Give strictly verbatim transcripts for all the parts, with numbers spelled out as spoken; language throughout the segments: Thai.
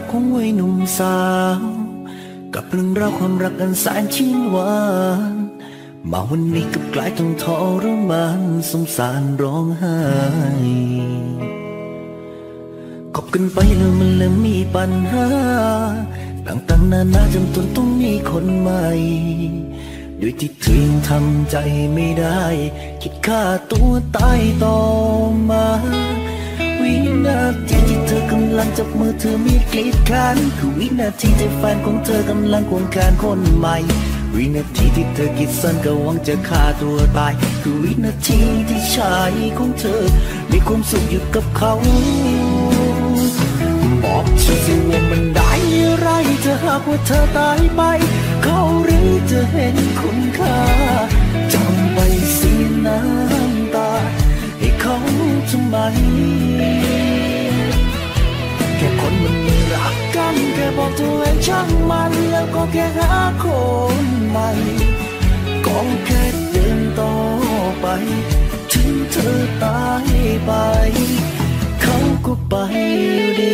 ของวัยหนุ่มสาวกับเรื่องราวความรักอันแสนชื่นหวานมาวันนี้กับกลายต้องทรมานสงสารร้องไห้คบกันไปแล้วมันเริ่มมีปัญหาต่างๆนานาจนตนต้องมีคนใหม่โดยที่เธอยังทำใจไม่ได้คิดฆ่าตัวตายต่อมาวินาทีที่เธอกำลังจับมือเธอมีกรีดขันคือวินาทีที่แฟนของเธอกำลังควงแขนคนใหม่วินาทีที่เธอคิดสั้นก็หวังจะฆ่าตัวตายคือวินาทีที่ชายของเธอมีความสุขอยู่กับเขาบอกฉันสิว่ามันได้อะไรจะหากว่าเธอตายไปเขาหรือจะเห็นคุณค่าจำไปเสียน้ำตาให้เขาทำไมแค่คนมันรักกันแค่บอกตัวเองช่างมันแล้วก็แค่หาคนใหม่ก็แค่เดินต่อไปถึงเธอตายไปเขาก็ไปอยู่ดี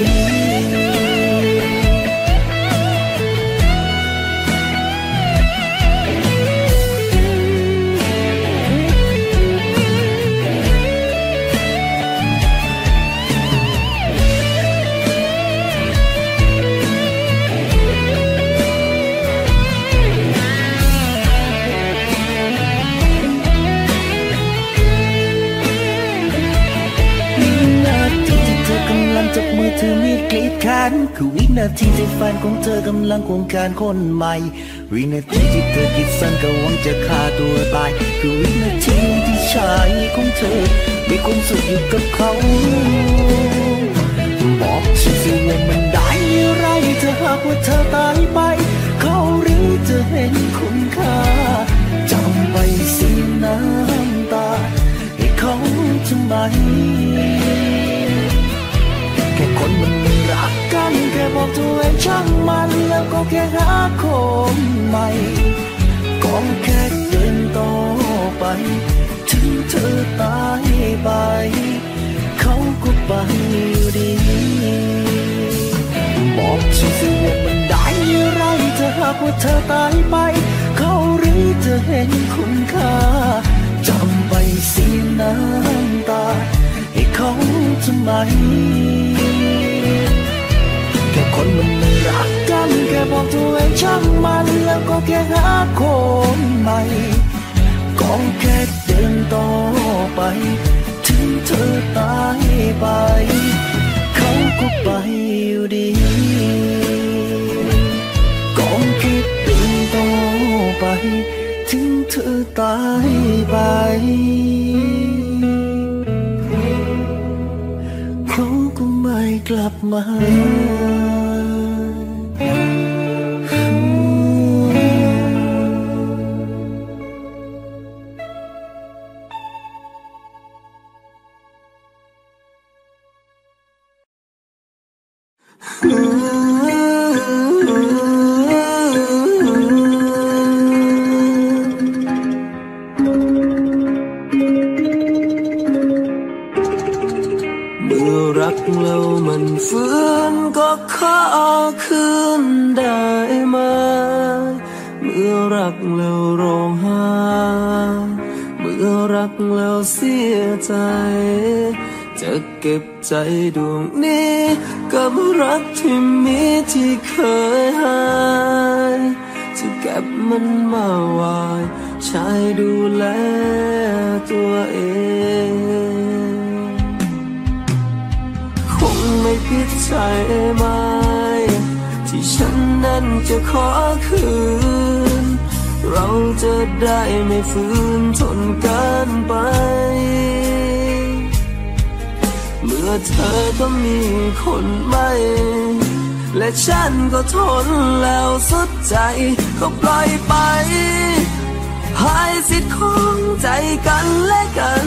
จับมือเธอมีกรีดขันคือวินาทีที่แฟนของเธอกำลังควงแขนคนใหม่วินาทีที่เธอคิดสั้นก็หวังจะฆ่าตัวตายคือวินาทีที่ชายของเธอมีความสุขอยู่กับเขาบอกฉันสิว่ามันได้อะไรถ้าหากว่าเธอตายไปเขาหรือจะเห็นคุณค่าจำไปเสียน้ำตาให้เขาทำไมแค่คนมันรักกันแค่บอกตัวเองช่างมันแล้วก็แค่หาคนใหม่ก็แค่เดินต่อไปถึงเธอตายไปเขาก็ไปอยู่ดีบอกฉันสิว่ามันได้อะไรถ้าหากว่าเธอตายไปเขาหรือจะเห็นคุณค่าจำไปเสียน้ำตาให้เขาทำไมแค่คนมันรักกันแค่บอกตัวเองช่างมันแล้วก็แค่หาคนใหม่ก็แค่เดินต่อไปถึงเธอตายไปเขาก็ไปอยู่ดีก็แค่เดินต่อไปถึงเธอตายไปเขาก็ไม่กลับมาแล้วมันฟื้นก็ขอคืนได้ไหมเมื่อรักแล้วร้องไห้เมื่อรักแล้วเสียใจจะเก็บใจดวงนี้กับรักที่มีที่เคยหายจะเก็บมันมาไว้ใช้ดูแลตัวเองไม่ผิดใจไหมที่ฉันนั้นจะขอคืนเราจะได้ไม่ฝืนทนกันไปเมื่อเธอก็มีคนใหม่และฉันก็ทนแล้วสุดใจก็ปล่อยไปให้สิทธิ์ของใจกันและกัน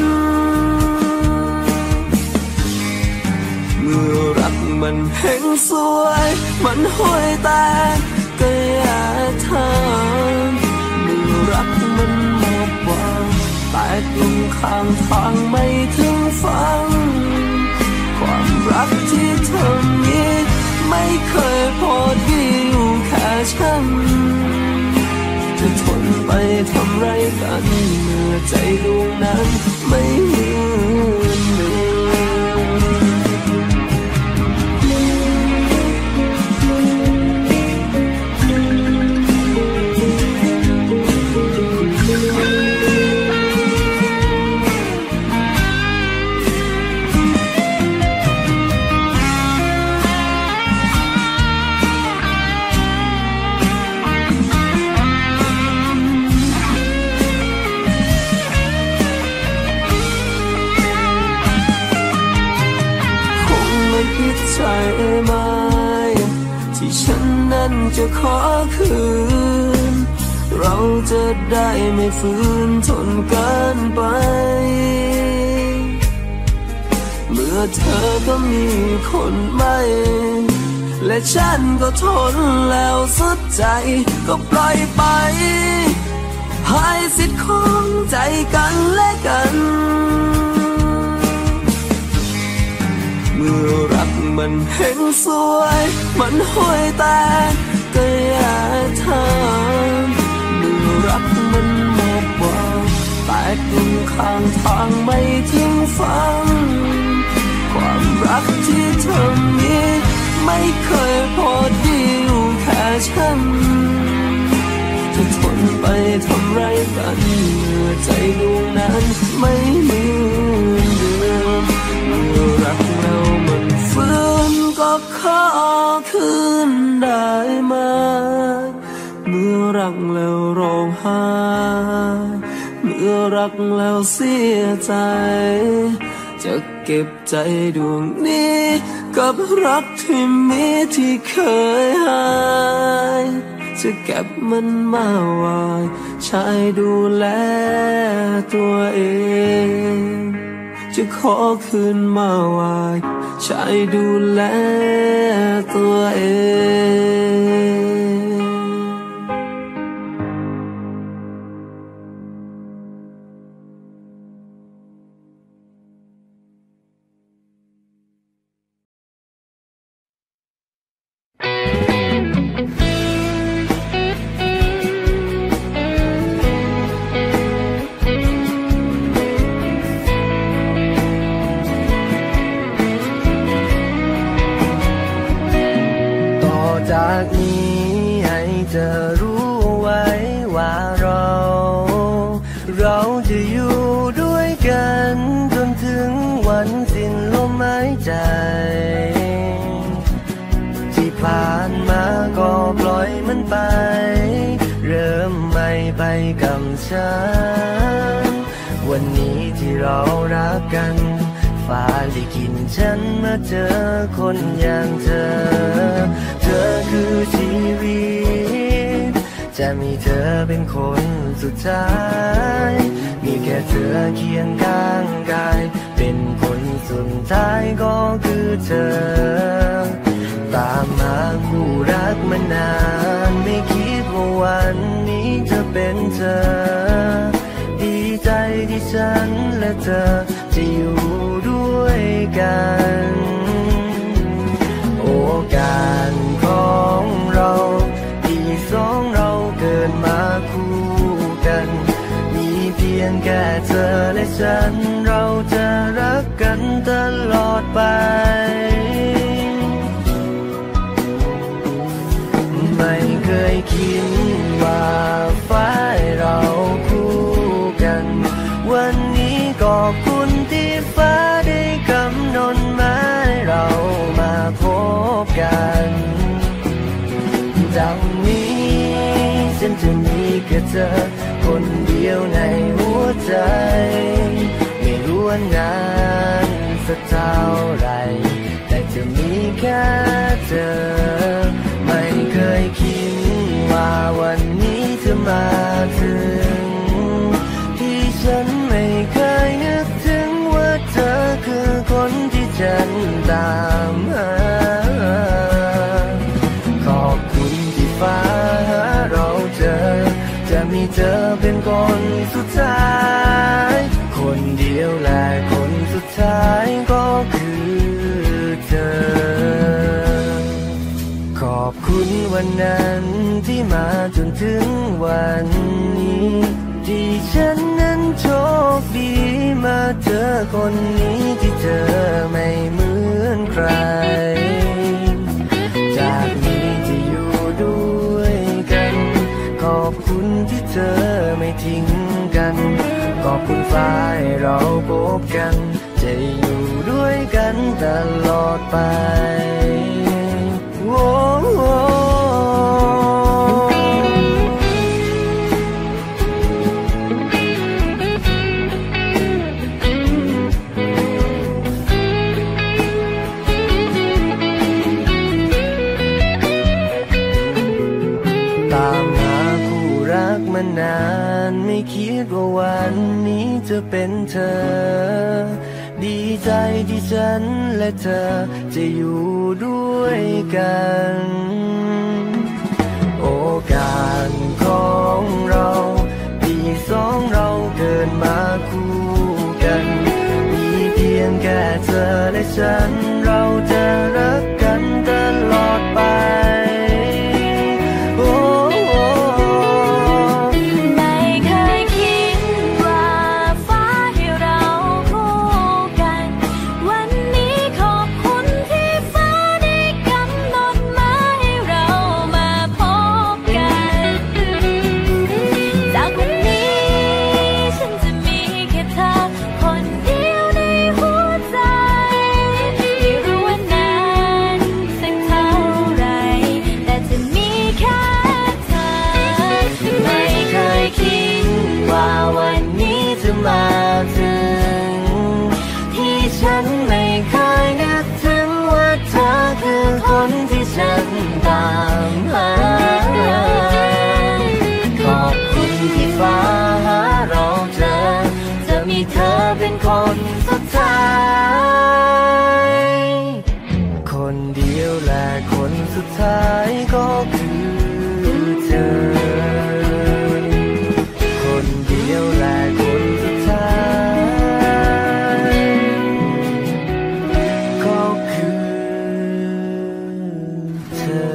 เมื่อรักมันแห้งสวยมันห่วยแตกก็อย่าทำเมื่อรักมันหมดหวังแตกลงข้างทางไม่ถึงฝังความรักที่เธอมีไม่เคยฉันจะทนไปทำไรกันเมื่อใจดวงนั้นไม่เหมือนเดิมใช่ไหมที่ฉันนั้นจะขอคืนเราจะได้ไม่ฝืนทนกันไปเมื่อเธอก็มีคนใหม่และฉันก็ทนแล้วสุดใจก็ปล่อยไปให้สิทธิ์ของใจกันและกันเมื่อรักมันเห็นสวยมันห่วยแต่ก็อย่าทำเมื่อรักมันหมดหวังแต่กลุ่มข้างทางไม่ทิ้งฝังความรักที่เธอมีไม่เคยพอดีอยู่แค่ฉันจะทนไปทำไรกันเมื่อใจดวงนั้นไม่เหมือนเดิมเมื่อรักเรามันฟื้นก็ขอคืนได้ไหมเมื่อรักแล้วร้องไห้เมื่อรักแล้วเสียใจจะเก็บใจดวงนี้กับรักที่มีที่เคยหายจะเก็บมันมาไว้ใช้ดูแลตัวเองจะขอคืนมาไว้ใช้ดูแลตัวเองจากนี้ให้เธอรู้ไว้ว่าเราเราจะอยู่ด้วยกันจนถึงวันสิ้นลมหายใจที่ผ่านมาก็ปล่อยมันไปเริ่มใหม่ไปกับฉันวันนี้ที่เรารักกันฟ้าลิขิตฉันมาเจอคนอย่างเธอเธอคือชีวิตจะมีเธอเป็นคนสุดท้ายมีแค่เธอเคียงข้างกายเป็นคนสุดท้ายก็คือเธอตามมาคู่รักมานานไม่คิดว่าวันนี้จะเป็นเธอดีใจที่ฉันและเธอจะอยู่ด้วยกันโอกาสของเราที่สองเราเกิดมาคู่กันมีเพียงแค่เธอและฉันเราจะรักกันตลอดไปไม่เคยคิดว่าฟ้าเราคู่กันวันนี้ก็คุณที่ฟ้าได้กำหนดหมายเรามาพบกันจากนี้ฉันจะมีแค่เธอคนเดียวในหัวใจไม่รู้ว่านานสักเท่าไรแต่จะมีแค่เธอไม่เคยคิดว่าวันนี้จะมาถึงที่ฉันไม่เคยนึกถึงว่าเธอคือคนที่ฉันตามหาขอบคุณที่ฟ้าเราเจอจะมีเธอเป็นคนสุดท้ายคนเดียวและคนสุดท้ายก็คือเธอขอบคุณววันนั้นที่มาจนถึงวันนี้ที่ฉันนั้นโชคดีมาเจอคนนี้ที่เธอไม่เหมือนใครจากนี้จะอยู่ด้วยกันขอบคุณที่เธอไม่ทิ้งกันขอบคุณฟ้าให้เราพบกันจะอยู่ด้วยกันตลอดไปโอ้โอ้มานานไม่คิดว่าวันนี้จะเป็นเธอดีใจที่ฉันและเธอจะอยู่ด้วยกันโอกาสของเราที่สองเราเกิดมาคู่กันมีเพียงแค่เธอและฉันเราจะรักกันตลอดไปมาถึงที่ฉันไม่เคยนึกถึงว่าเธอคือคนที่ฉันตามหาขอบคุณที่ฟ้าหาเราเจอจะมีเธอเป็นคนสุดท้ายคนเดียวและคนสุดท้ายก็คือเธอคนเดียวและคนสุดท้ายก็คือเธอ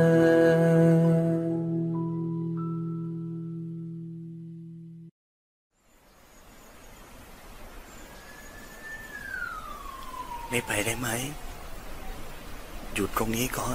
ไม่ไปได้ไหมหยุดตรงนี้ก่อน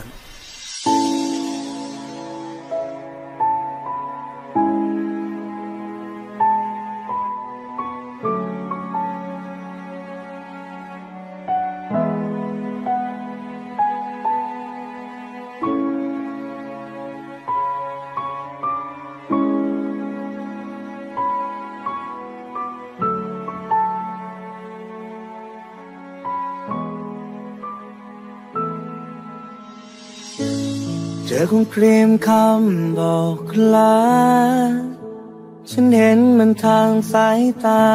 เจอคงเคลมคำบอกลาฉันเห็นมันทางสายตา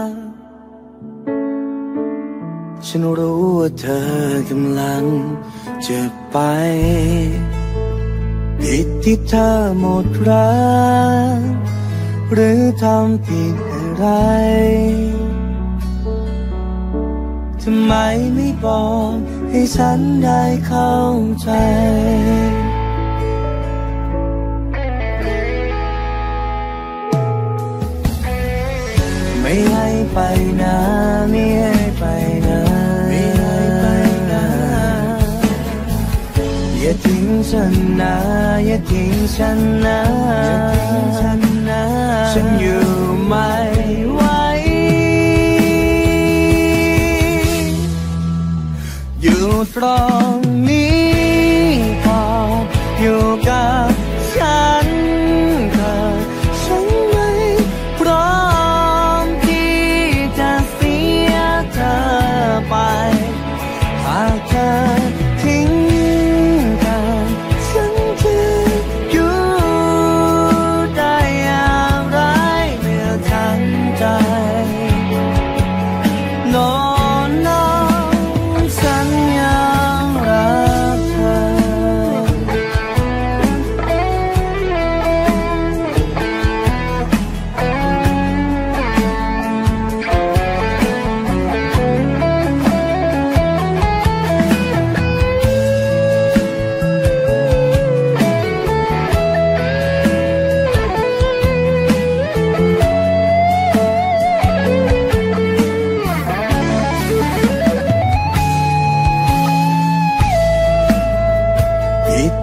ฉันรู้ว่าเธอกำลังจะไปผิดที่เธอหมดรักหรือทำผิดอะไรทำไมไม่บอกให้ฉันได้เข้าใจไม่ให้ไปนะไม่ให้ไปนะไม่ให้ไปนะอย่าทิ้งฉันนะอย่าทิ้งฉันนะอย่าทิ้งฉันนะฉันอยู่ไม่ไหวอยู่ตรงนี้พออยู่กับฉันเธอฉันไม่พร้อมที่จะเสียเธอไปหากเธอทิ้งกันฉันจะอยู่ได้อย่างไรเมื่อทั้งใจนอนนอนฉันอย่างไร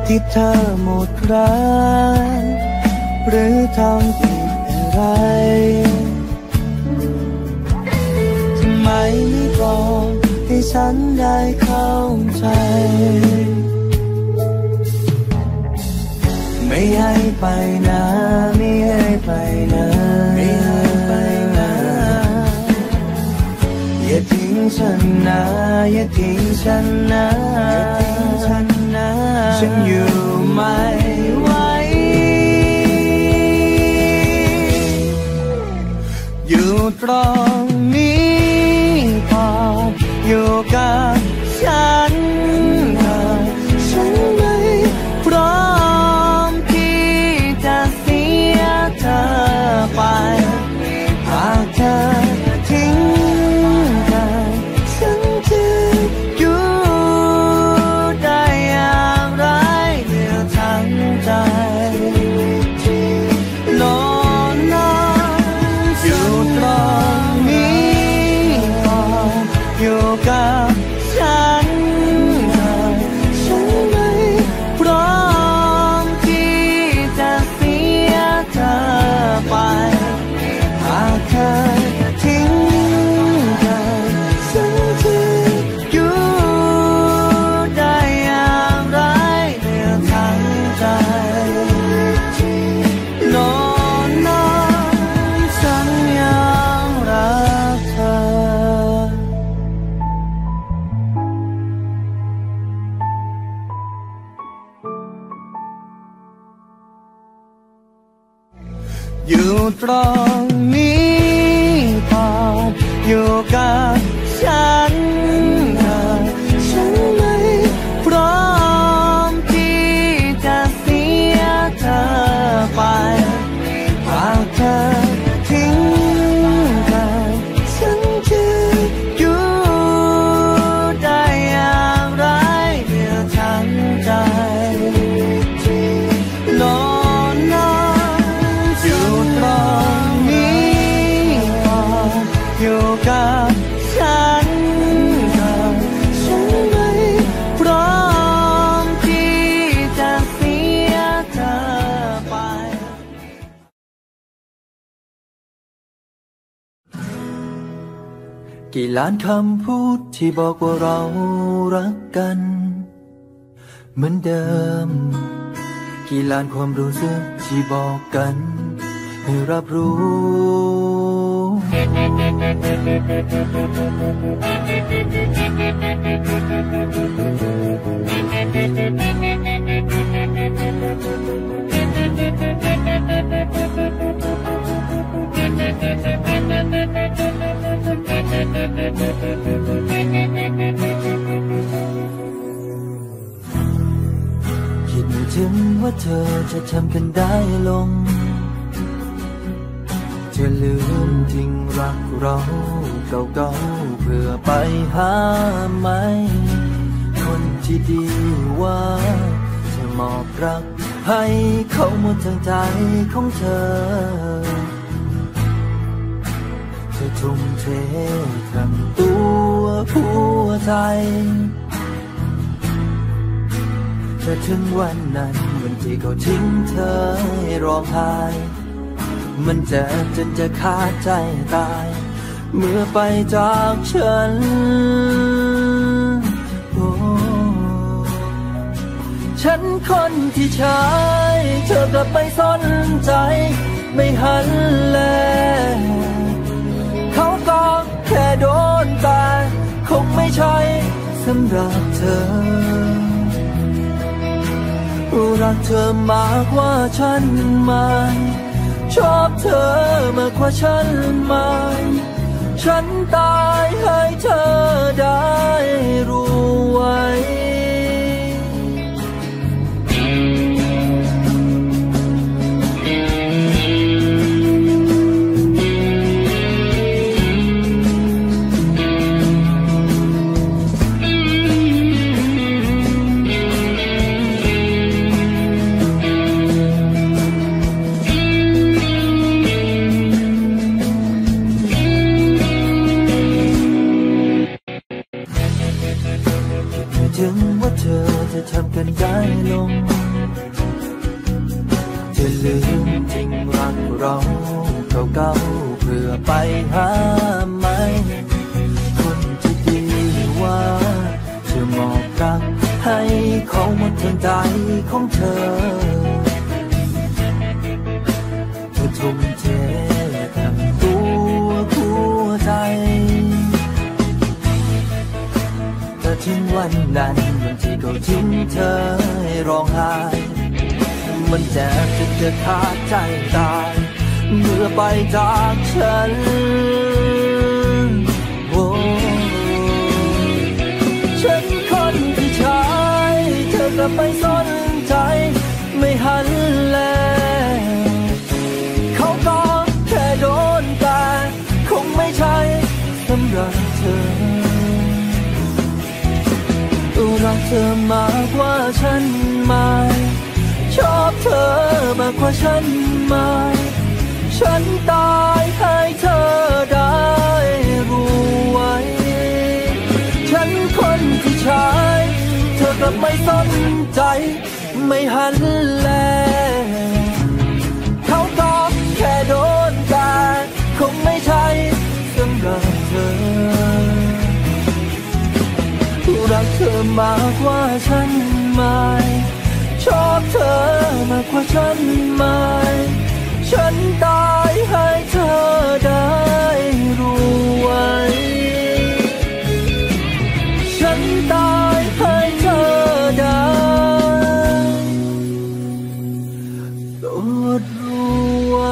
ที่เธอหมดรักหรือทำผิดอะไรทำไมไม่บอกให้ฉันได้เข้าใจไม่ให้ไปนะไม่ให้ไปนะไม่ให้ไปนะอย่าทิ้งฉันนะอย่าทิ้งฉันนะอย่าทิ้งฉันนะฉันอยู่ไม่ไหวอยู่ตรงนี้พออยู่กับฉันเธอฉันไม่พร้อมที่จะเสียเธอไปหากเธอทิ้งกันฉันจะอยู่ได้อย่างไรเหลือทั้งใจนอนนอนอยู่ตรงนี้ก่อนอยู่กับฉันเธอฉันไม่พร้อมที่จะเสียเธอไปหากเธอทิ้งกันฉันจะอยู่ได้อย่างไรเหลือทั้งใจนอนนอนฉันยังรักเธออยู่ตรงนี้พออยู่กับฉันเธอฉันไม่พร้อมที่จะเสียเธอไปหากเธอทิ้งกันฉันจะอยู่ได้อย่างไรเหลือทั้งใจนอนนอนอยู่ตรงนี้พออยู่กับฉันเธอฉันไม่พร้อมที่จะเสียเธอไปกี่ล้านคำพูดที่บอกว่าเรารักกันเหมือนเดิมกี่ล้านความรู้สึกที่บอกกันให้รับรู้คิดไม่ถึงว่าเธอจะทำกันได้ลงจะลืมทิ้งรักเราเก่าๆเพื่อไปหาใหม่คนที่ดีว่าจะมอบรักให้เขาหมดทั้งใจของเธอเธอทุ่มเททั้งตัวหัวใจแต่ถึงวันนั้นวันที่เขาทิ้งเธอให้ร้องไห้มันเจ็บจนจะขาดใจตายเมื่อไปจากฉันโอ้ฉันคนที่ใช้เธอกลับไปสนใจไม่หันแลเขาก็แค่โดนตายคงไม่ใช่สำหรับเธอรักเธอมากกว่าฉันไหมชอบเธอมากกว่าฉันไหมฉันตายให้เธอได้รู้ไว้ถึงว่าเธอจะทำกันได้ลงเธอลืมทิ้งรักเราเก่าๆเพื่อไปหาใหม่คนที่ดีว่าเธอมอบรักให้เขาหมดทั้งใจของเธอเธอทุ่มเททั้งตัวหัวใจแต่ถึงวันนั้นวันที่เขาทิ้งเธอให้ร้องไห้มันแจ็บจนจะขาดใจตายเมื่อไปจากฉันโอ้ฉันคนที่ใช้เธอก็ไม่สนใจไม่หันแลเขาก็แค่โดนแต่คงไม่ใช่สำหรับเธอรักเธอมากกว่าฉันไหมชอบเธอมากกว่าฉันไหมฉันตายให้เธอได้รู้ไว้ฉันคนที่ใช้เธอก็ไม่สนใจไม่หันแลเขาก็แค่โดนแต่คงไม่ใช่สำหรับเธอรักเธอมากกว่าฉันไหมชอบเธอมากกว่าฉันไหมฉันตายให้เธอได้รู้ไว้ฉันตายให้เธอได้โปรดรู้ไว้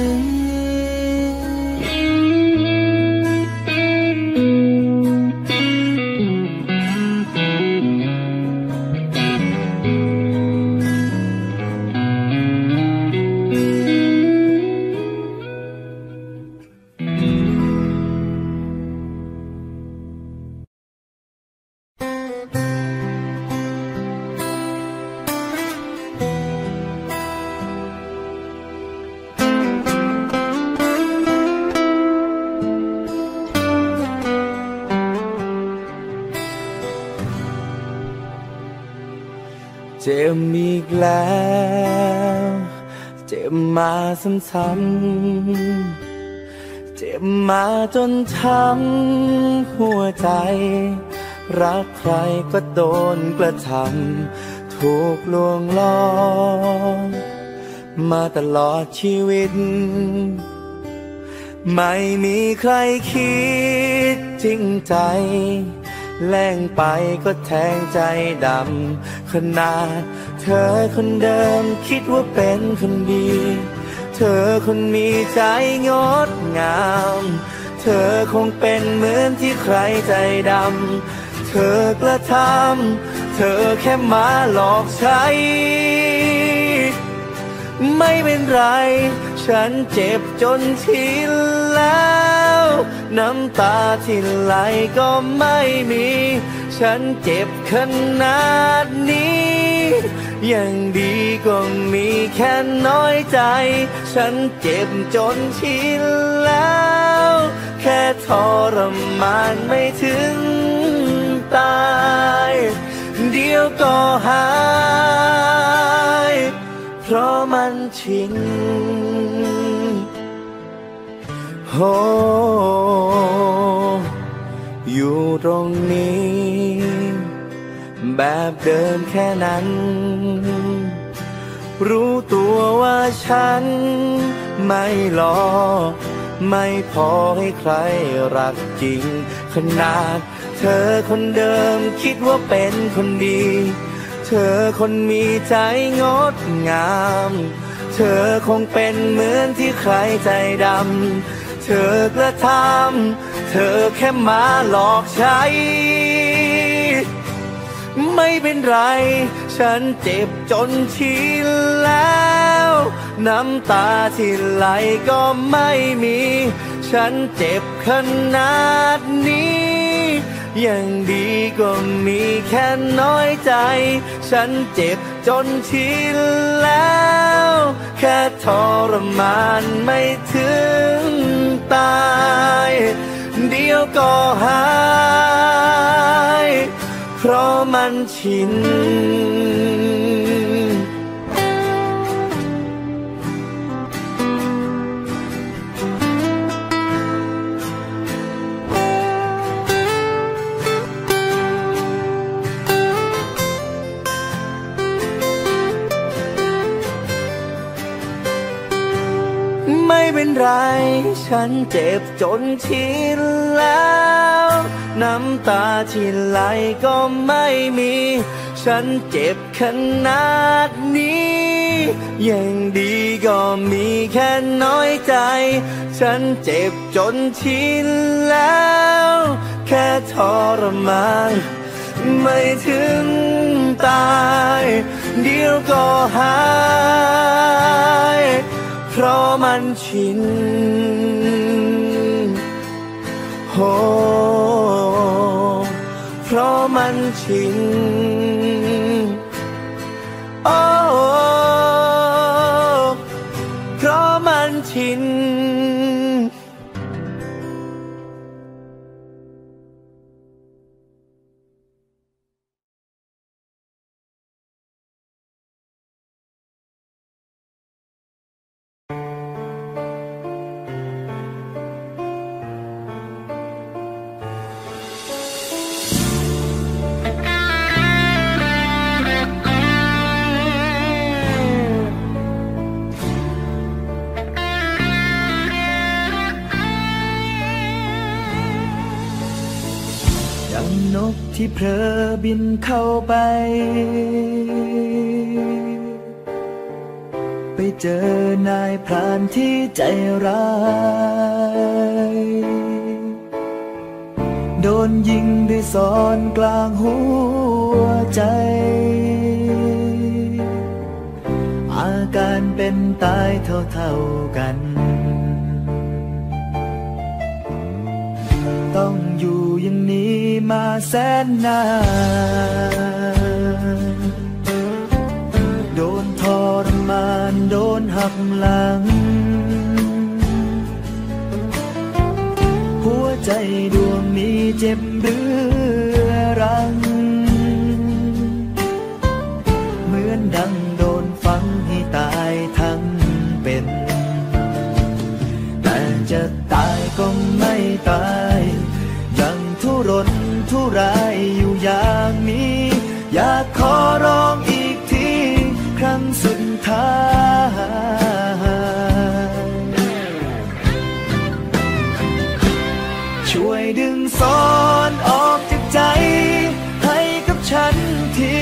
เจ็บอีกแล้วเจ็บมาซ้ำๆเจ็บมาจนช้ำหัวใจรักใครก็โดนกระทำถูกลวงล้อมาตลอดชีวิตไม่มีใครคิดจริงใจแล่งไปก็แทงใจดำขนาดเธอคนเดิมคิดว่าเป็นคนดีเธอคนมีใจงดงามเธอคงเป็นเหมือนที่ใครใจดำเธอกระทำเธอแค่มาหลอกใช้ไม่เป็นไรฉันเจ็บจนชินแล้วน้ำตาที่ไหลก็ไม่มีฉันเจ็บขนาดนี้ยังดีก็มีแค่น้อยใจฉันเจ็บจนชินแล้วแค่ทรมานไม่ถึงตายเดี๋ยวก็หายเพราะมันชินโอ้อยู่ตรงนี้แบบเดิมแค่นั้นรู้ตัวว่าฉันไม่หลอกไม่พอให้ใครรักจริงขนาดเธอคนเดิมคิดว่าเป็นคนดีเธอคนมีใจงดงามเธอคงเป็นเหมือนที่ใครใจดำเธอกระทำเธอแค่มาหลอกใช้ไม่เป็นไรฉันเจ็บจนชินแล้วน้ำตาที่ไหลก็ไม่มีฉันเจ็บขนาดนี้ยังดีก็มีแค่น้อยใจฉันเจ็บจนชินแล้วแค่ทรมานไม่ถึงตายเดี๋ยวก็หายเพราะมันชินไม่เป็นไรฉันเจ็บจนชินแล้วน้ำตาที่ไหลก็ไม่มีฉันเจ็บขนาดนี้ยังดีก็มีแค่น้อยใจฉันเจ็บจนชินแล้วแค่ทรมานไม่ถึงตายเดี๋ยวก็หายเพราะมันชินโหเพราะมันชินโอ้เพราะมันชินนกที่เพลอบินเข้าไปไปเจอนายพรานที่ใจร้ายโดนยิงด้วยศรกลางหัวใจอาการเป็นตายเท่าๆกันต้องอยู่อย่างนี้มาแสนนานโดนทรมานโดนหักหลังหัวใจดวงนี้เจ็บเรื้อรังเหมือนดังโดนฝังให้ตายทั้งเป็นแต่จะตายก็ไม่ตายยังทุรนทุรายอยู่อย่างนี้อยากขอร้องอีกทีครั้งสุดท้ายช่วยดึงซ้อนออกจากใจให้กับฉันที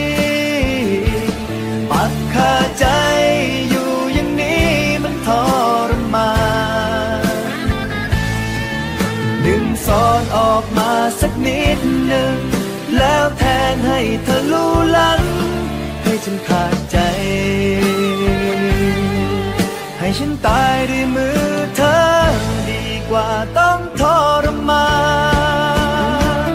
ปักคาใจอยู่อย่างนี้มันทรมานดึงซ้อนออกมาสักนิดหนึ่งแล้วแทงให้เธอรู้ลังให้ฉันขาดใจให้ฉันตายด้วยมือเธอดีกว่าต้องทรมาน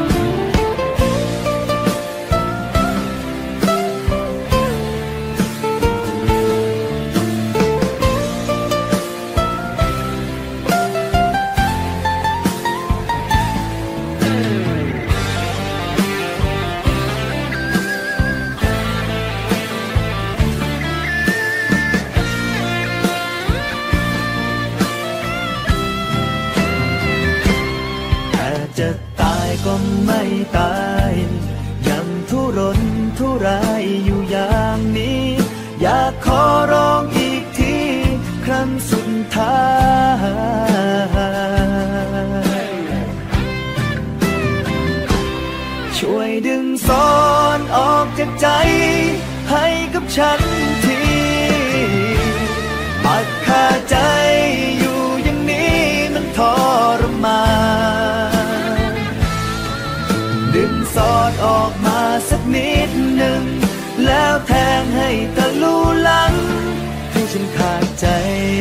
จะตายก็ไม่ตายยังทุรนทุรายอยู่อย่างนี้อยากขอร้องอีกทีครั้งสุดท้ายช่วยดึงซ้อนออกจากใจให้กับฉันทีปักคาใจอยู่อย่างนี้มันทรมานดึงซ้อนออกมาสักนิดหนึ่งแล้วแทงให้ทะลุหลังให้ฉันขาดใจ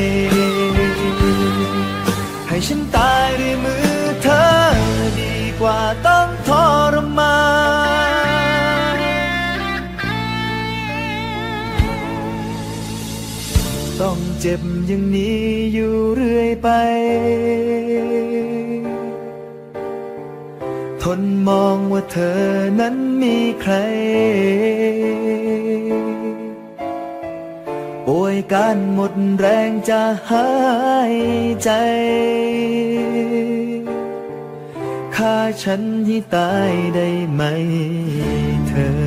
ให้ฉันตายด้วยมือเธอดีกว่าต้องทรมานต้องเจ็บอย่างนี้อยู่เรื่อยไปทนมองว่าเธอนั้นมีใครป่วยการหมดแรงจะหายใจฆ่าฉันให้ตายได้ไหมเธอ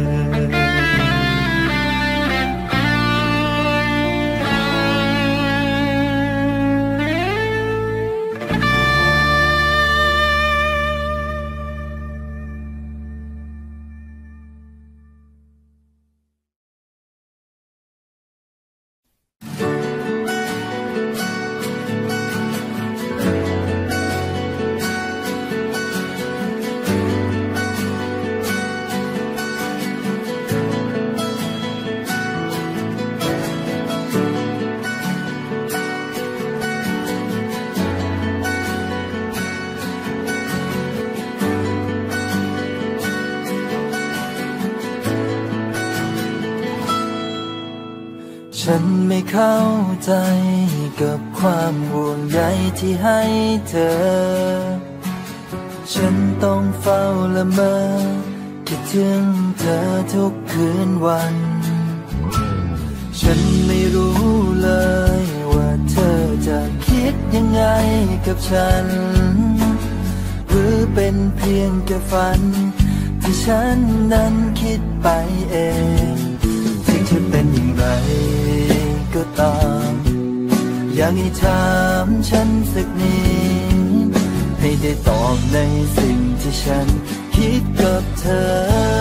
ฉันไม่เข้าใจกับความห่วงใยที่ให้เธอฉันต้องเฝ้าละเมอคิดถึงเธอทุกคืนวันฉันไม่รู้เลยว่าเธอจะคิดยังไงกับฉันหรือเป็นเพียงแค่ฝันที่ฉันนั้นคิดไปเองถึงจะเป็นอย่างไรก็ตามอยากให้ถามฉันสักนิดให้ได้ตอบในสิ่งที่ฉันคิดกับเธอ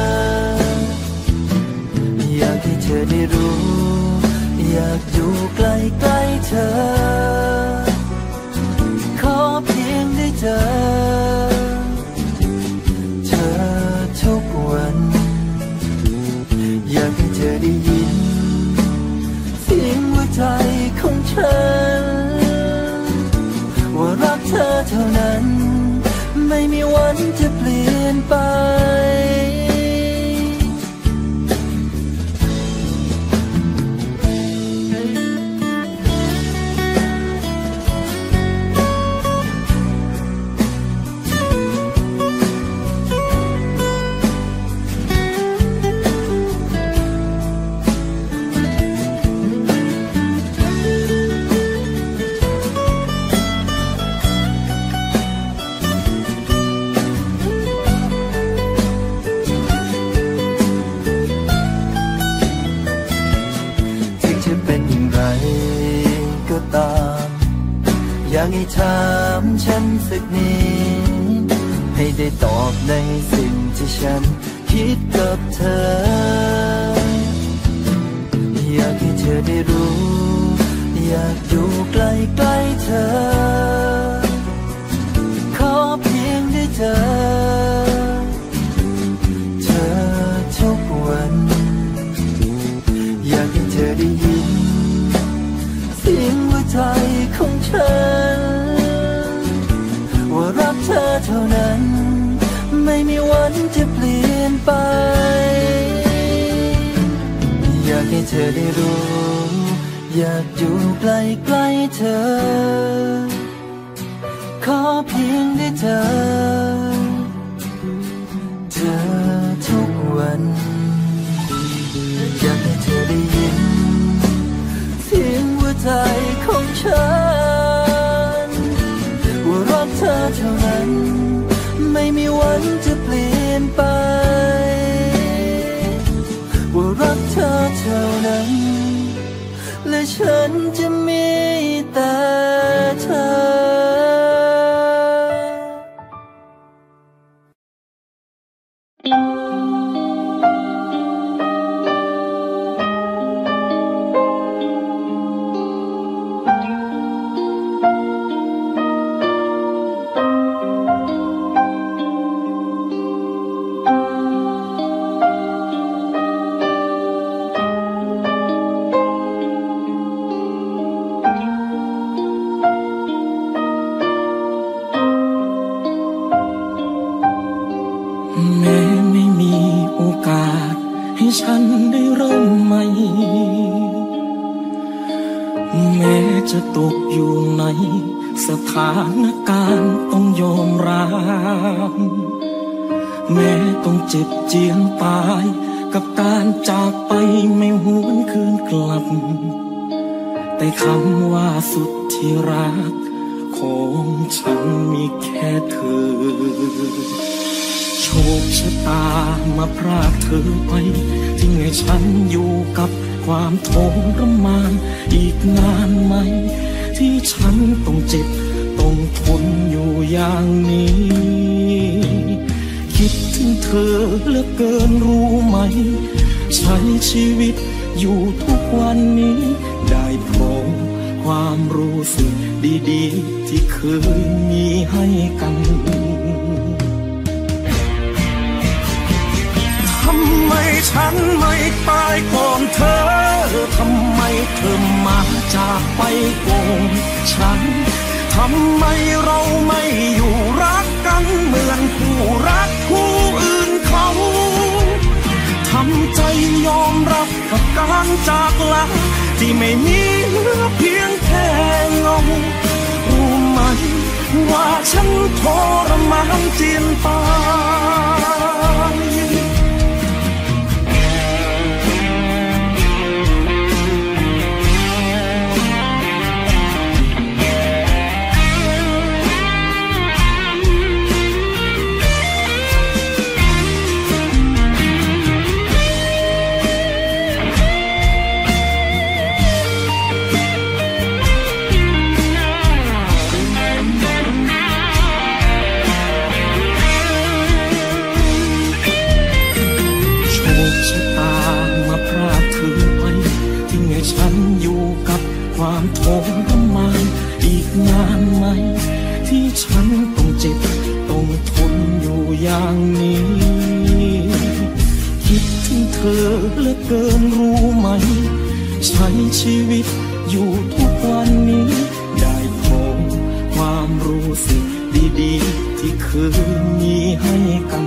อยากให้เธอได้รู้อยากอยู่ใกล้ๆเธอขอเพียงได้เจอเธอทุกวันอยากให้เธอได้ยินเสียงหัวใจของฉันว่ารักเธอเท่านั้นไม่มีวันจะเปลี่ยนไปอยากให้ถามฉันสักนิดให้ได้ตอบในสิ่งที่ฉันคิดกับเธออยากให้เธอได้รู้อยากอยู่ใกล้ๆเธอขอเพียงได้เจอเธอทุกวันอยากให้เธอได้ยินเสียงหัวใจของฉันว่ารักเธอเท่านั้นไม่มีวันจะเปลี่ยนไปอยากให้เธอได้รู้อยากอยู่ใกล้ๆเธอขอเพียงได้เจอเธอทุกวันอยากให้เธอได้ยินเสียงหัวใจของฉันว่ารักเธอเท่านั้นไม่มีวันจะเปลี่ยนไปว่ารักเธอเท่านั้นและฉันจะมีแต่เธอฉันได้เริ่มใหม่แม้จะตกอยู่ในสถานการณ์ต้องยอมรับแม้ต้องเจ็บเจียนตายกับการจากไปไม่หวนคืนกลับแต่คำว่าสุดที่รักของฉันมีแค่เธอโชคชะตามาพรากเธอไปทิ้งให้ฉันอยู่กับความทรมานอีกนานไหมที่ฉันต้องเจ็บต้องทนอยู่อย่างนี้คิดถึงเธอเหลือเกินรู้ไหมใช้ชีวิตอยู่ทุกวันนี้ได้เพราะความรู้สึกดีๆที่เคยมีให้กันทำไมฉันไม่ตายก่อนเธอทำไมเธอมาจากไปก่อนฉันทำไมเราไม่อยู่รักกันเหมือนคู่รักคู่อื่นเขาทำใจยอมรับกับการจากลาที่ไม่มีเหลือเพียงแค่เงารู้ไหมว่าฉันทรมานเจียนตายฉันอยู่กับความทรมานอีกนานไหมที่ฉันต้องเจ็บต้องทนอยู่อย่างนี้คิดถึงเธอเหลือเกินรู้ไหมใช้ชีวิตอยู่ทุกวันนี้ได้พบความรู้สึกดีๆที่เคยมีให้กัน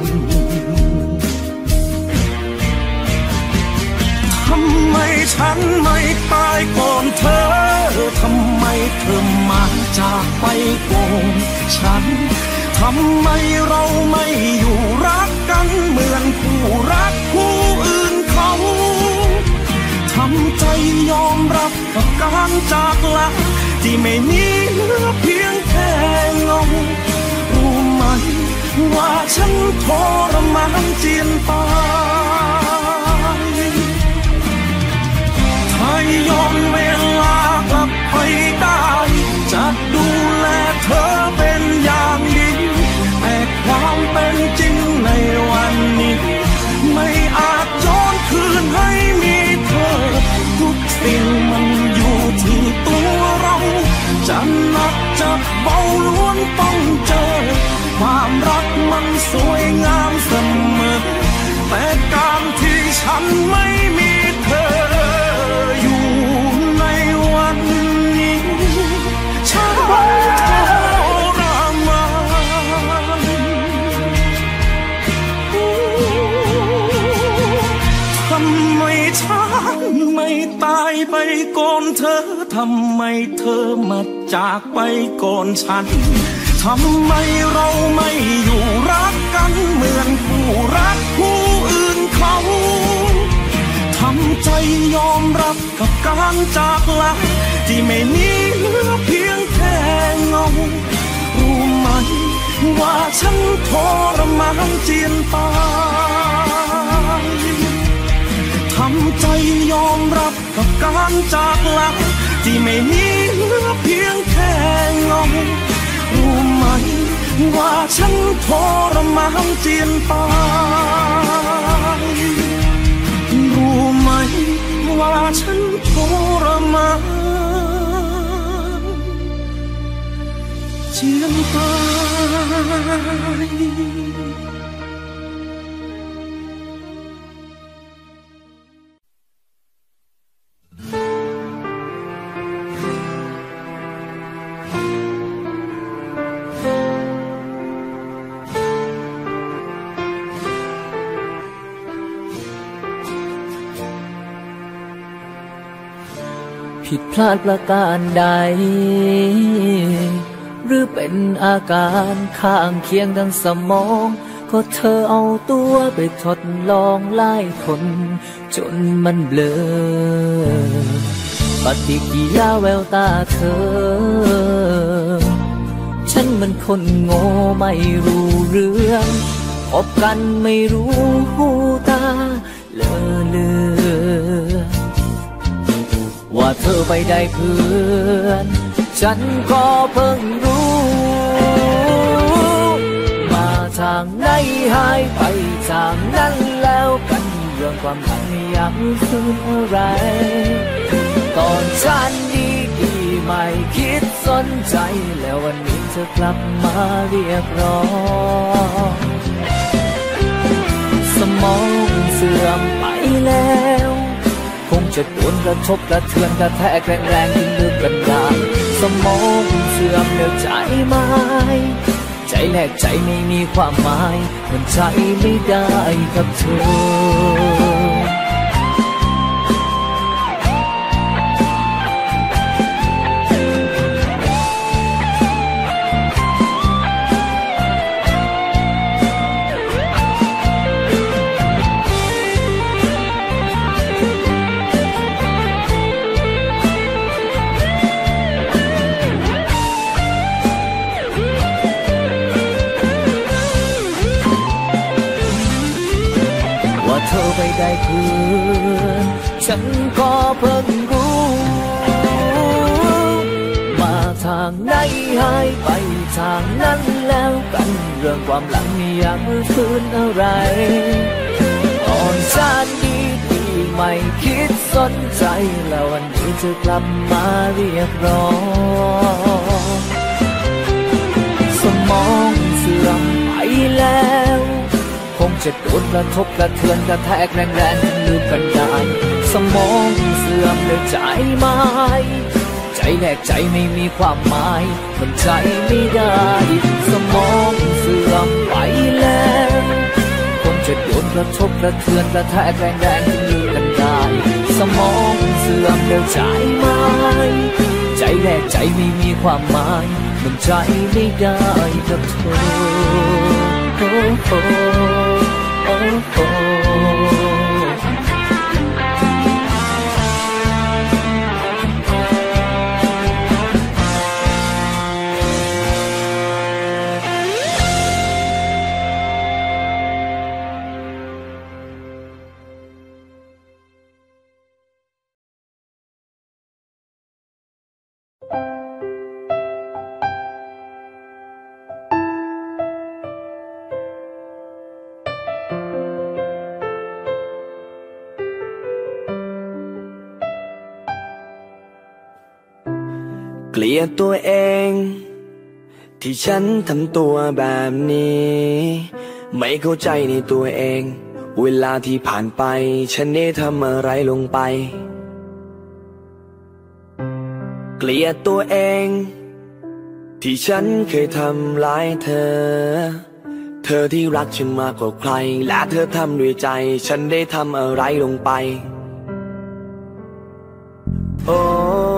ทำไมฉันไม่ตายก่อนเธอทำไมเธอมาจากไปก่อนฉันทำไมเราไม่อยู่รักกันเหมือนคู่รักคู่อื่นเขาทำใจยอมรับกับการจากลาที่ไม่มีเหลือเพียงแค่เงารู้ไหมว่าฉันทรมานเจียนตายถ้าย้อนเวลากลับไปได้จะดูแลเธอเป็นอย่างดีแต่ความเป็นจริงในวันนี้ไม่อาจย้อนคืนให้มีเธอทุกสิ่งมันอยู่ที่ตัวเราจะหนักจะเบาล้วนต้องเจอความรักมันสวยงามเสมอแต่การที่ฉันไม่มีเธออยู่ในวันนี้ฉันทรมานทำไมฉันไม่ตายไปก่อนเธอทำไมเธอมาจากไปก่อนฉันทำไมเราไม่อยู่รักกันเหมือนคู่รักคู่อื่นเขาทำใจยอมรับกับการจากลาที่ไม่มีเหลือเพียงแค่เงารู้ไหมว่าฉันทรมานเจียนตายทำใจยอมรับกับการจากลาที่ไม่มีเหลือเพียงแค่เงารู้ไหมว่าฉันทรมานเจียนตายรู้ไหมว่าฉันทรมานเจียนตายผิดพลาดประการใดหรือเป็นอาการข้างเคียงทางสมองก็เธอเอาตัวไปทดลองไล่คนจนมันเบลอปฏิกิริยาแววตาเธอฉันมันคนโง่ไม่รู้เรื่องพบกันไม่รู้หูตาเลอะเลือว่าเธอไปได้เพื่อนฉันก็เพิ่งรู้มาทางไหนหายไปทางนั้นแล้วกันเรื่องความรักไม่ยังคืนอะไรตอนฉันดีดีไม่คิดสนใจแล้ววันนี้เธอกลับมาเรียกร้องสมองเสื่อมไปแล้วคงจะโดนกระทบกระเทือนกระแทกแรงๆถึงเลือกกันได้สมองเสื่อมแล้วใจไม่ใจแลกใจไม่มีความหมายมันใจไม่ได้กับเธอเธอไปได้เพื่อนฉันก็เพิ่งรู้มาทางไหนหายไปทางนั้นแล้วกันเรื่องความหลังไม่อยากฟื้นอะไรตอนฉันดีดีไม่คิดสนใจแล้ววันนี้จะกลับมาเรียกร้องสมองเสื่อมไปแล้วคงจะโดนกระทบกระเทือนกระแทกแรงๆถึงลืมกันได้สมองเสื่อมเลยใจไม่ใจแลกใจไม่มีความหมายมันใจไม่ได้สมองเสื่อมไปแล้วคงจะโดนกระทบกระเทือนกระแทกแรงๆถึงลืมกันได้สมองเสื่อมเลยใจไม่ใจแลกใจไม่มีความหมายมันใจไม่ได้กับเธอโอ้โอ้โอ้โอ้เกลียดตัวเองที่ฉันทำตัวแบบนี้ไม่เข้าใจในตัวเองเวลาที่ผ่านไปฉันได้ทำอะไรลงไปเกลียดตัวเองที่ฉันเคยทำร้ายเธอเธอที่รักฉันมากกว่าใครและเธอทำด้วยใจฉันได้ทำอะไรลงไปโอ้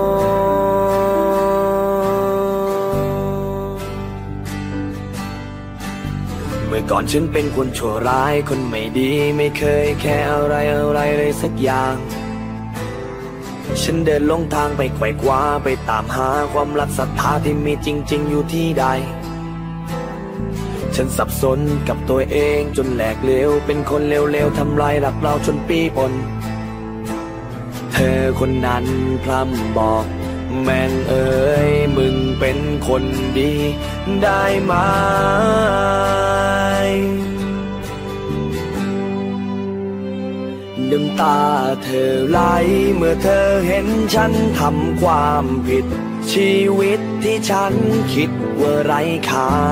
เมื่อก่อนฉันเป็นคนชั่วร้ายคนไม่ดีไม่เคยแค่อะไรอะไรเลยสักอย่างฉันเดินลงทางไปไขว่คว้าไปตามหาความรักศรัทธาที่มีจริงๆอยู่ที่ใดฉันสับสนกับตัวเองจนแหลกเหลวเป็นคนเลวๆทำลายรักเราจนปีปนเธอคนนั้นพร่ำบอกแม่งเอ๋ยมึงเป็นคนดีได้ไหมน้ำตาเธอไหลเมื่อเธอเห็นฉันทำความผิดชีวิตที่ฉันคิดว่าไร้ค่า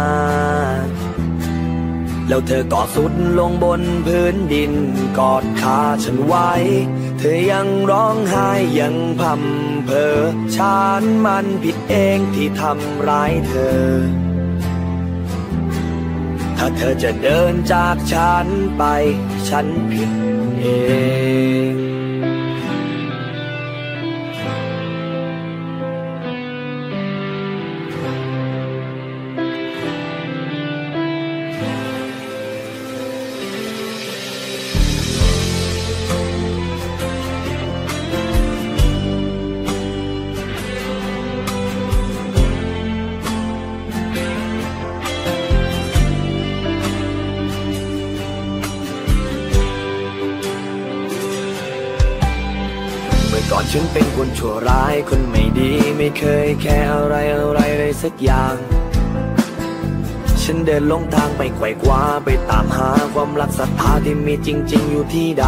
แล้วเธอก็สุดลงบนพื้นดินกอดขาฉันไว้เธอยังร้องไห้ยังพำเพ้อฉันมันผิดเองที่ทำร้ายเธอถ้าเธอจะเดินจากฉันไปฉันผิดเองก่อนฉันเป็นคนชั่วร้ายคนไม่ดีไม่เคยแค่อะไรอะไรเลยสักอย่างฉันเดินลงทางไปไขว่คว้าไปตามหาความรักศรัทธาที่มีจริงๆอยู่ที่ใด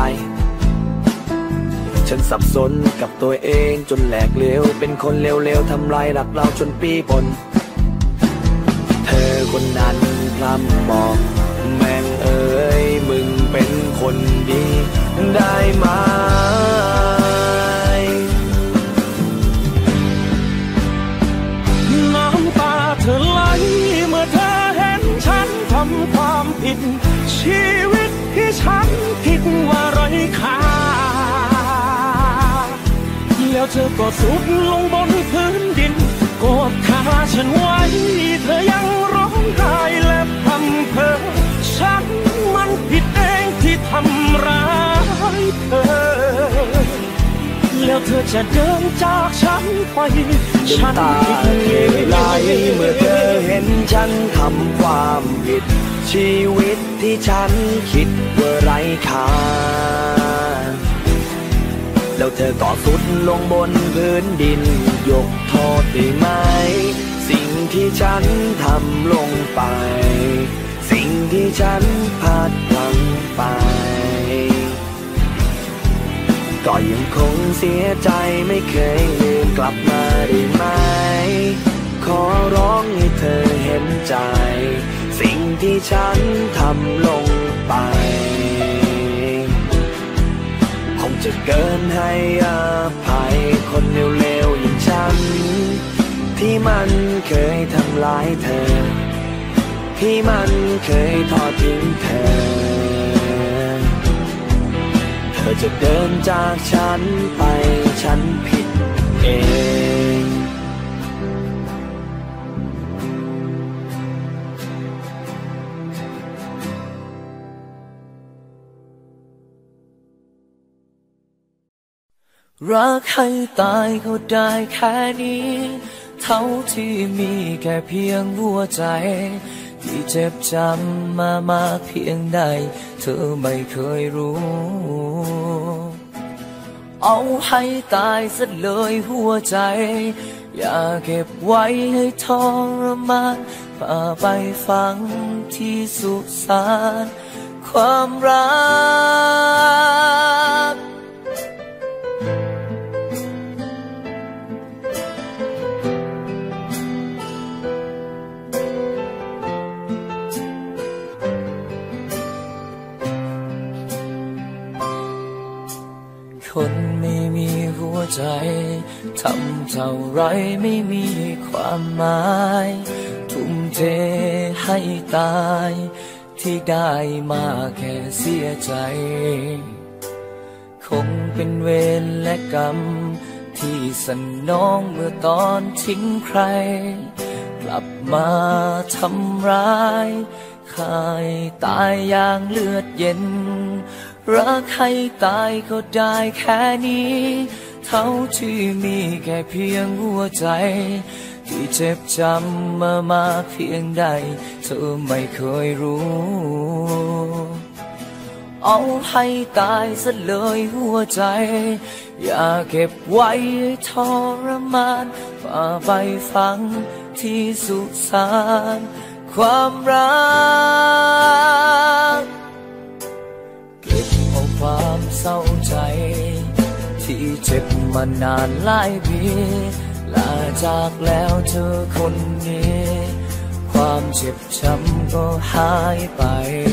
ฉันสับสนกับตัวเองจนแหลกเหลวเป็นคนเลวๆทำลายรักเราจนปีปนเธอคนนั้นพร่ำบอกแม่งเอ๋ยมึงเป็นคนดีได้ไหมน้ำตาเธอไหลเมื่อเธอเห็นฉันทำความผิดชีวิตที่ฉันคิดว่าไร้ค่าแล้วเธอก็สุดลงบนพื้นดินกอดขาฉันไว้เธอยังร้องไห้และพำเพ้อฉันมันผิดเองที่ทำร้ายเธอแล้วเธอจะเดินจากฉันไปฉันผิดเองไหลเมื่อเธอเห็นฉันทำความผิดชีวิตที่ฉันคิดว่าไร้ค่าแล้วเธอก็สุดลงบนพื้นดินยกโทษได้ไหมสิ่งที่ฉันทำลงไปสิ่งที่ฉันพลาดพลั้งไปก็ยังคงเสียใจไม่เคยลืมกลับมาได้ไหมขอร้องให้เธอเห็นใจสิ่งที่ฉันทำลงไปคงจะเกินให้อภัยคนเลวๆอย่างฉันที่มันเคยทำร้ายเธอที่มันเคยทอดทิ้งเธอเธอจะเดินจากฉันไปฉันผิดเองรักให้ตายก็ได้แค่นี้เท่าที่มีแค่เพียงหัวใจที่เจ็บจำมามากเพียงใดเธอไม่เคยรู้เอาให้ตายซะเลยหัวใจอย่าเก็บไว้ให้ทรมานพาไปฝังที่สุสานความรักคนไม่มีหัวใจทำเท่าไรไม่มีความหมายทุ่มเทให้ตายที่ได้มาแค่เสียใจคงเป็นเวรและกรรมที่สนองเมื่อตอนทิ้งใครกลับมาทำร้ายใครตายอย่างเลือดเย็นรักให้ตายก็ได้แค่นี้เท่าที่มีแค่เพียงหัวใจที่เจ็บจำมามากเพียงใดเธอไม่เคยรู้เอาให้ตายซะเลยหัวใจอย่าเก็บไว้ทรมานฝ่าไปฝังที่สุสานความรักเก็บเอาความเศร้าใจที่เจ็บมานานหลายปีลาจากแล้วเธอคนนี้ความเจ็บช้ำก็หายไป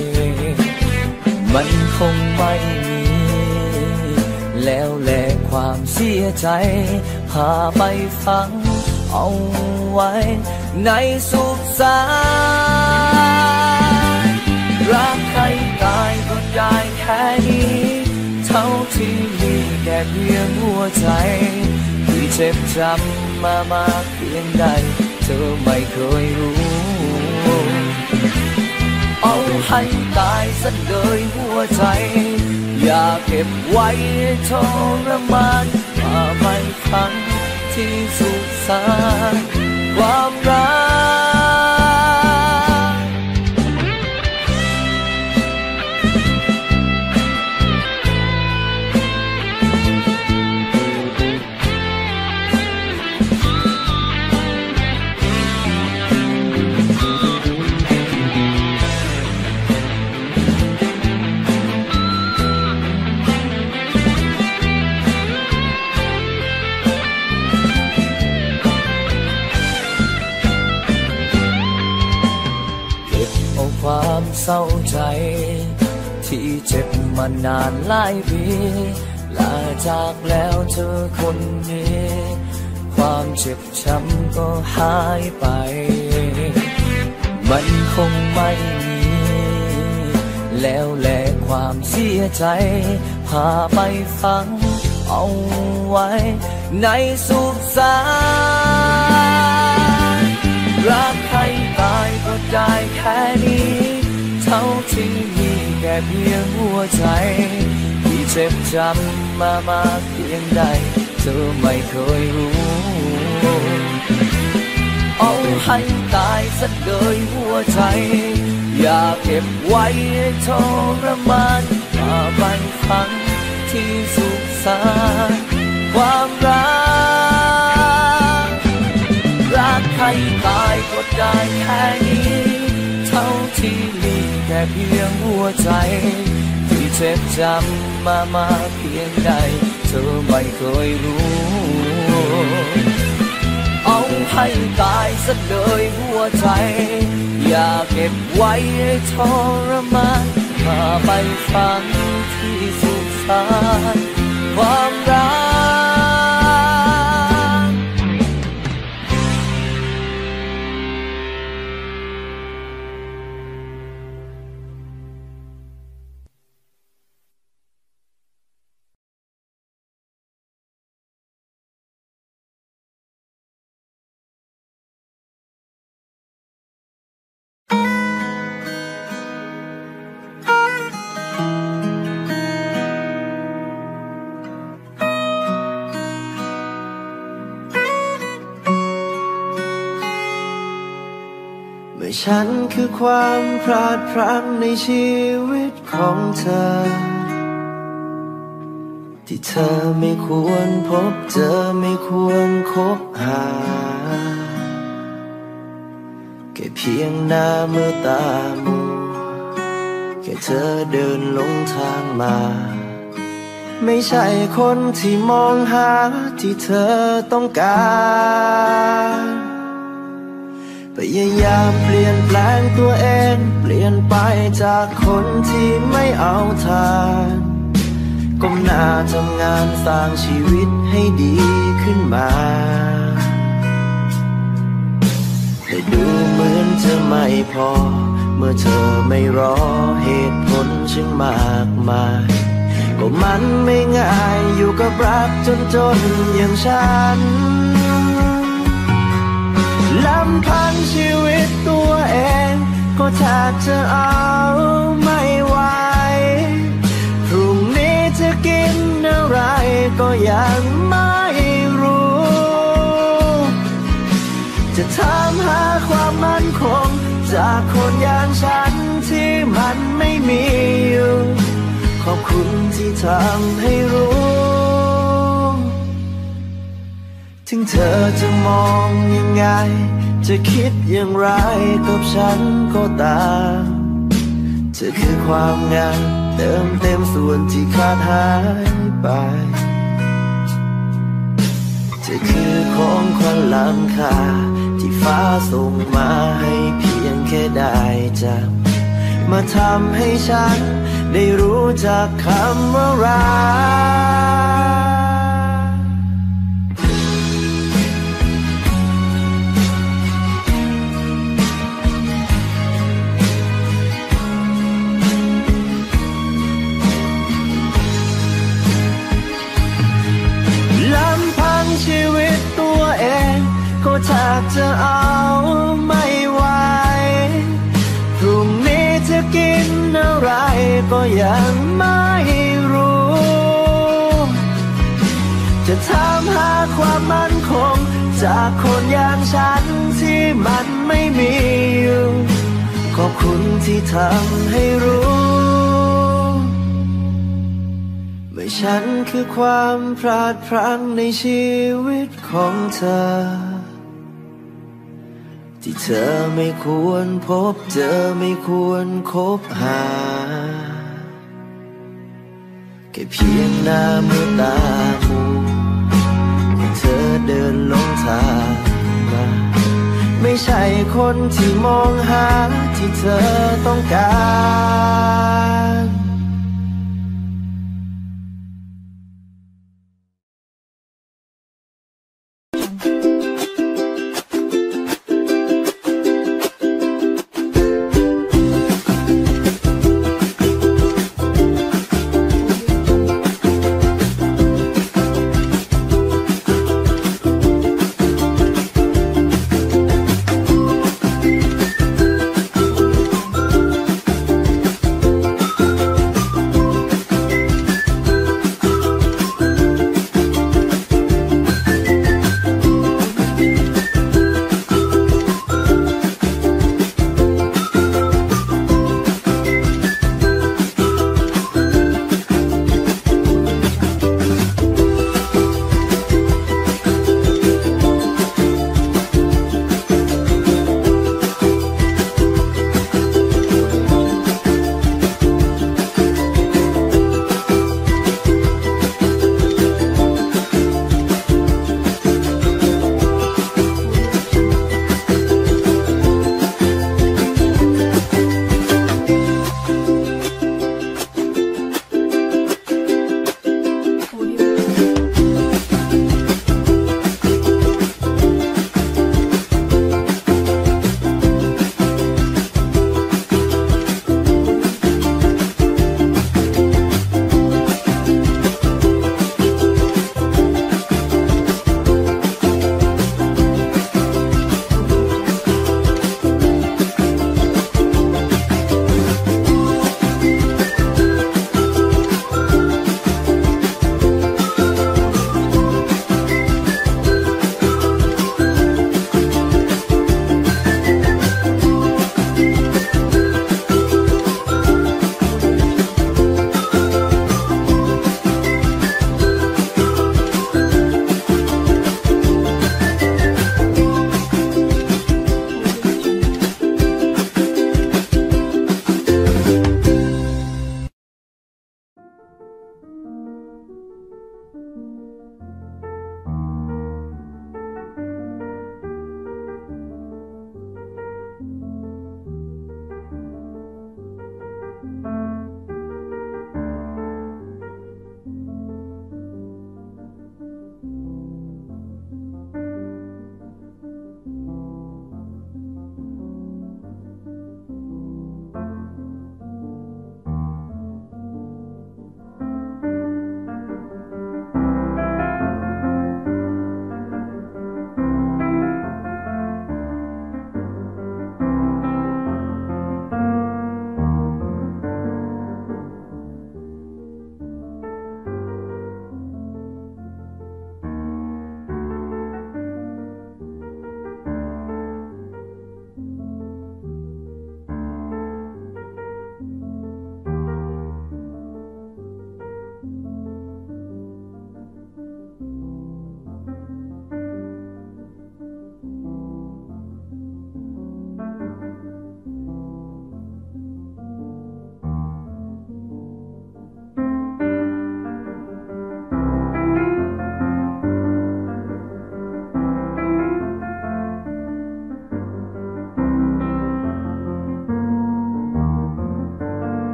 มันคงไม่มีแล้วแลความเสียใจพาไปฝังเอาไว้ในสุสานรักใครตายก็ได้แค่นี้เท่าที่มีแค่เพียงหัวใจที่เจ็บจำมามากเพียงใดเธอไม่เคยรู้เอาให้ตายซะเลยหัวใจอย่าเก็บไว้ทรมานมาไม่ฟังที่สุสานความรักเศร้าใจที่เจ็บมานานหลายปีลาจากแล้วเธอคนนี้ความเจ็บช้ำก็หายไปมันคงไม่มีแล้วแลความเสียใจพาไปฝังเอาไว้ในสุสานรักใครตายก็ได้แค่นี้เท่าที่มีแค่เพียงหัวใจที่เจ็บจำมามากเพียงใดเธอไม่เคยรู้เอาให้ตายซะเลยหัวใจอย่าเก็บไว้ทรมานมาไปฝังที่สุสานความรักรักใครตายก็ได้แค่นี้เท่าที่มีแค่เพียงหัวใจที่เจ็บจำมามาเพียงใดเธอไม่เคยรู้เอาให้ตายซะเลยหัวใจอย่าเก็บไว้ทรมานมาไปฝังที่สุสานความรักฉันคือความพลาดพลั้งในชีวิตของเธอที่เธอไม่ควรพบเจอไม่ควรคบหาแค่เพียงหน้ามือตามัวแค่เธอเดินลงทางมาไม่ใช่คนที่มองหาที่เธอต้องการพยายามเปลี่ยนแปลงตัวเองเปลี่ยนไปจากคนที่ไม่เอาทานก้มหน้าทำงานสร้างชีวิตให้ดีขึ้นมาแต่ดูเหมือนจะไม่พอเมื่อเธอไม่รอเหตุผลฉันมากมายก็มันไม่ง่ายอยู่กับรักจนจนอย่างฉันลำพังชีวิตตัวเองก็แทบจะเอาไม่ไหวพรุ่งนี้จะกินอะไรก็ยังไม่รู้จะถามหาความมั่นคงจากคนอย่างฉันที่มันไม่มีอยู่ขอบคุณที่ทำให้รู้ถึงเธอจะมองยังไงจะคิดอย่างไรกับฉันก็ตามเธอคือความงามเติมเต็มส่วนที่ขาดหายไปเธอคือของขวัญล้ำค่าที่ฟ้าส่งมาให้เพียงแค่ได้จำมาทำให้ฉันได้รู้จักคำว่ารักชีวิตตัวเองก็แทบจะเอาไม่ไหวพรุ่งนี้จะกินอะไรก็ยังไม่รู้จะถามหาความมั่นคงจากคนอย่างฉันที่มันไม่มีอยู่ขอบคุณที่ทำให้รู้ฉันคือความพลาดพลั้งในชีวิตของเธอที่เธอไม่ควรพบเจอไม่ควรคบหาแค่เพียงหน้ามือตามัวเธอเดินลงทางมาไม่ใช่คนที่มองหาที่เธอต้องการ